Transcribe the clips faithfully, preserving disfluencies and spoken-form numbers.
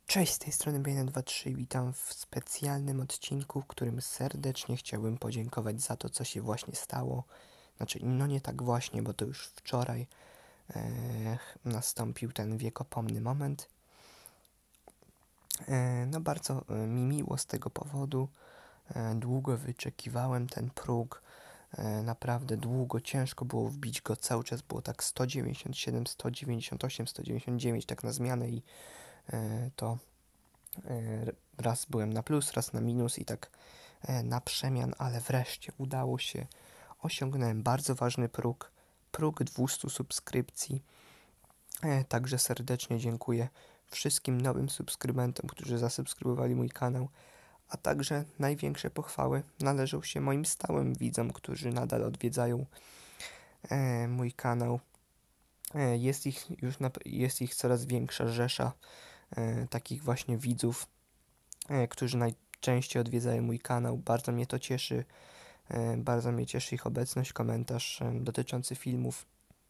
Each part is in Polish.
Cześć, z tej strony Bejna dwa trzy, witam w specjalnym odcinku, w którym serdecznie chciałbym podziękować za to, co się właśnie stało. Znaczy, no nie tak właśnie, bo to już wczoraj e, nastąpił ten wiekopomny moment. E, no bardzo e, mi miło z tego powodu. E, długo wyczekiwałem ten próg. E, naprawdę długo, ciężko było wbić go, cały czas było tak sto dziewięćdziesiąt siedem, sto dziewięćdziesiąt osiem, sto dziewięćdziesiąt dziewięć tak na zmianę i e, to raz byłem na plus, raz na minus i tak na przemian, ale wreszcie udało się. Osiągnąłem bardzo ważny próg, próg dwieście subskrypcji. Także serdecznie dziękuję wszystkim nowym subskrybentom, którzy zasubskrybowali mój kanał, a także największe pochwały należą się moim stałym widzom, którzy nadal odwiedzają mój kanał. Jest ich już jest ich coraz większa rzesza takich właśnie widzów, którzy najczęściej odwiedzają mój kanał. Bardzo mnie to cieszy. Bardzo mnie cieszy ich obecność, komentarz dotyczący filmów.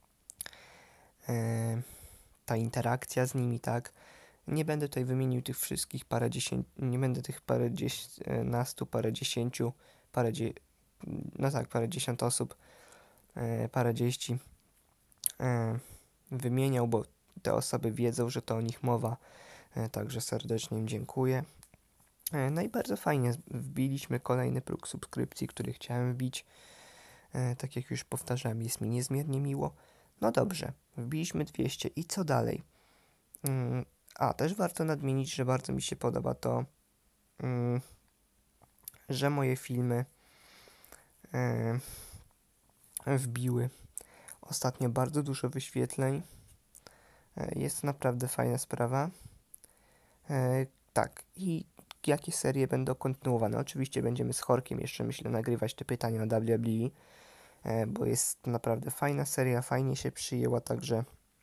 Ta interakcja z nimi, tak. Nie będę tutaj wymienił tych wszystkich parę dziesięć, nie będę tych parę dziesięciu, parę dziesięciu, parę dzie, no tak, parę dziesiąt osób, parę dzieści wymieniał, bo te osoby wiedzą, że to o nich mowa. Także serdecznie im dziękuję. No i bardzo fajnie wbiliśmy kolejny próg subskrypcji, który chciałem wbić. Tak jak już powtarzałem, jest mi niezmiernie miło. No dobrze, wbiliśmy dwieście i co dalej? A, też warto nadmienić, że bardzo mi się podoba to, że moje filmy wbiły ostatnio bardzo dużo wyświetleń. Jest to naprawdę fajna sprawa. Tak, i jakie serie będą kontynuowane? Oczywiście będziemy z Horkiem jeszcze, myślę, nagrywać te pytania na W W E, bo jest naprawdę fajna seria, fajnie się przyjęła, także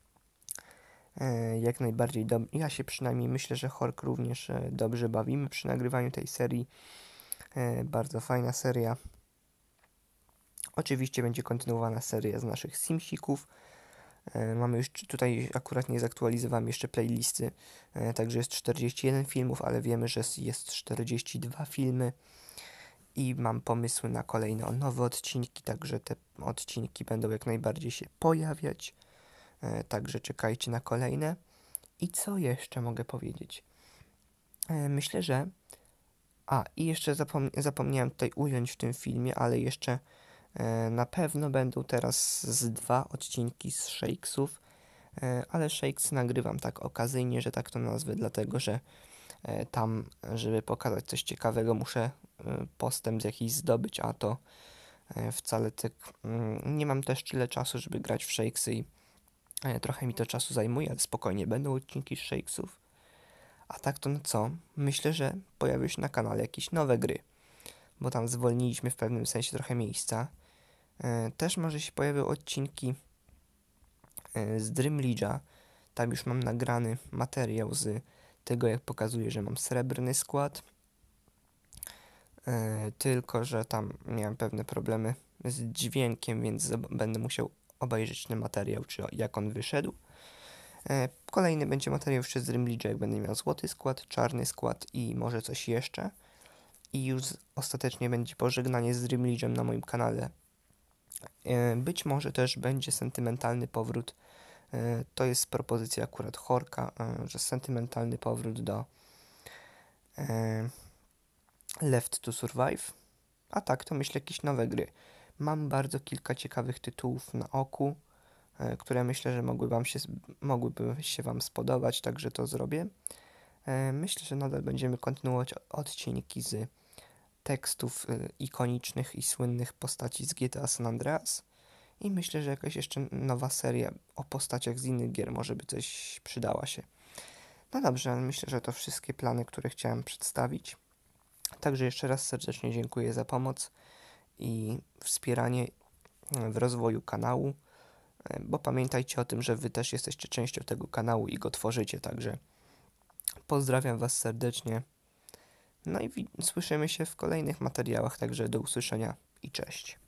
jak najbardziej do... ja się przynajmniej myślę, że Hork również dobrze bawimy przy nagrywaniu tej serii. Bardzo fajna seria. Oczywiście będzie kontynuowana seria z naszych Simsików. Mamy już tutaj, akurat nie zaktualizowałem jeszcze playlisty, także jest czterdzieści jeden filmów, ale wiemy, że jest czterdzieści dwa filmy i mam pomysły na kolejne nowe odcinki, także te odcinki będą jak najbardziej się pojawiać, także czekajcie na kolejne. I co jeszcze mogę powiedzieć? Myślę, że a i jeszcze zapom zapomniałem tutaj ująć w tym filmie, ale jeszcze na pewno będą teraz z dwa odcinki z Shakesów, ale Shakes nagrywam tak okazyjnie, że tak to nazwę, dlatego że tam, żeby pokazać coś ciekawego, muszę postęp jakiś zdobyć, a to wcale tak nie mam też tyle czasu, żeby grać w Shakesy i trochę mi to czasu zajmuje, ale spokojnie, będą odcinki z Shakesów. A tak to no co? Myślę, że pojawią się na kanale jakieś nowe gry, bo tam zwolniliśmy w pewnym sensie trochę miejsca. Też może się pojawią odcinki z Dream League'a. Tam już mam nagrany materiał z tego, jak pokazuję, że mam srebrny skład. Tylko że tam miałem pewne problemy z dźwiękiem, więc będę musiał obejrzeć ten materiał, czy jak on wyszedł. Kolejny będzie materiał jeszcze z Dream League, jak będę miał złoty skład, czarny skład i może coś jeszcze. I już ostatecznie będzie pożegnanie z Dream League'em na moim kanale. Być może też będzie sentymentalny powrót. To jest propozycja akurat Horka, że sentymentalny powrót do Left to Survive. A tak, to myślę jakieś nowe gry. Mam bardzo kilka ciekawych tytułów na oku, które myślę, że mogły wam się, mogłyby się Wam spodobać, także to zrobię. Myślę, że nadal będziemy kontynuować odcinki z tekstów ikonicznych i słynnych postaci z G T A San Andreas i myślę, że jakaś jeszcze nowa seria o postaciach z innych gier może by coś przydała się. No dobrze, myślę, że to wszystkie plany, które chciałem przedstawić. Także jeszcze raz serdecznie dziękuję za pomoc i wspieranie w rozwoju kanału, bo pamiętajcie o tym, że Wy też jesteście częścią tego kanału i go tworzycie, także pozdrawiam Was serdecznie. No i słyszymy się w kolejnych materiałach, także do usłyszenia i cześć.